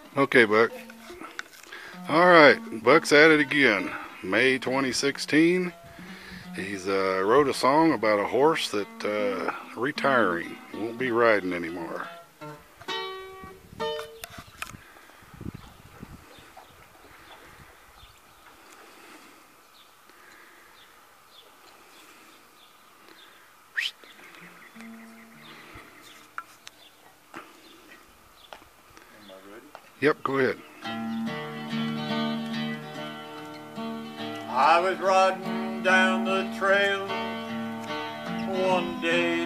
Okay, Buck. All right, Buck's at it again. May 2016. He's wrote a song about a horse that retiring, won't be riding anymore. Yep, go ahead. I was riding down the trail one day,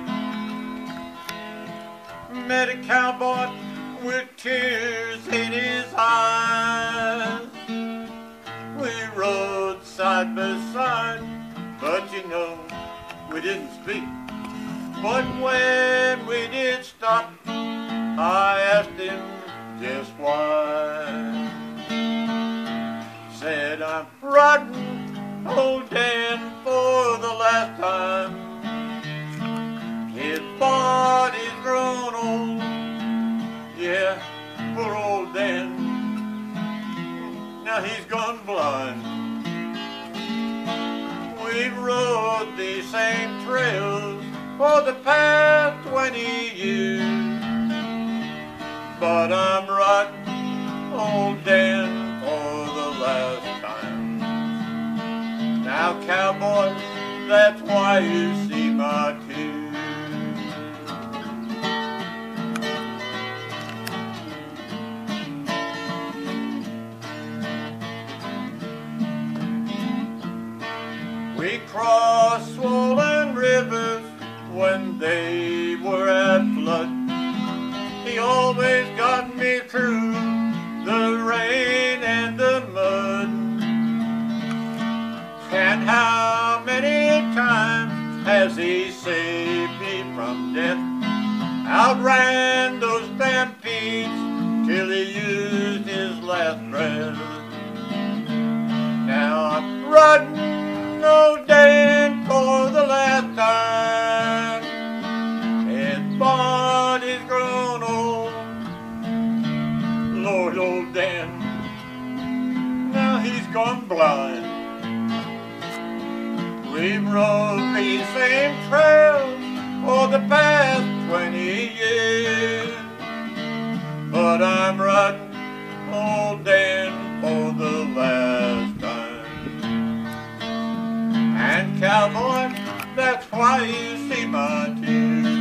met a cowboy with tears in his eyes. We rode side by side, but we didn't speak. But when we did stop, I asked him just why. Said, I'm riding old Dan for the last time. His body's grown old, yeah, poor old Dan. Now he's gone blind. We've rode these same trails for the past 20 years, but I'm riding old Dan for the last time. Now, cowboy, that's why you see my tears. We crossed swollen rivers when they were at flood. He always got me through the rain and the mud. And how many times has he saved me from death? Outran those stampedes till he used his last breath. Now I'm riding old Dan for the last time. His body's grown old, Lord, old Dan, now he's gone blind. We've rode these same trails for the past 20 years, but I'm riding old Dan for the last time. And cowboy, that's why you see my tears.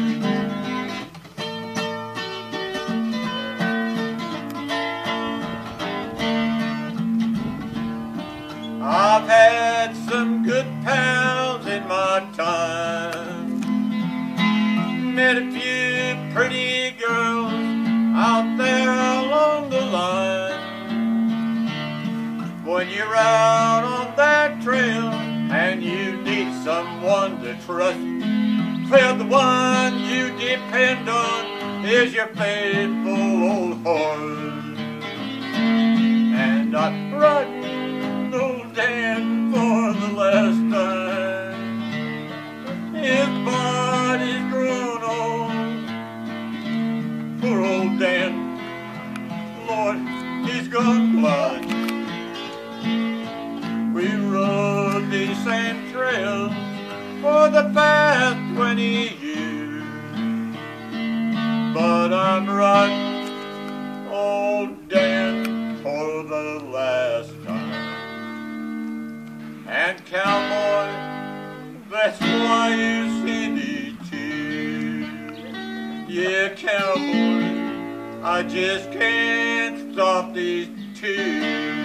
I've had some good pals in my time, met a few pretty girls out there along the line. When you're out on that trail and you need someone to trust, well, the one you depend on is your faithful old horse. And I'm riding old Dan for the last time. His body's grown old, poor old Dan, Lord, he's gone blind. We rode these same trails for the past 20 years, but I'm riding old Dan for the last time. And cowboy, that's why you see me too. Yeah, cowboy, I just can't stop these tears.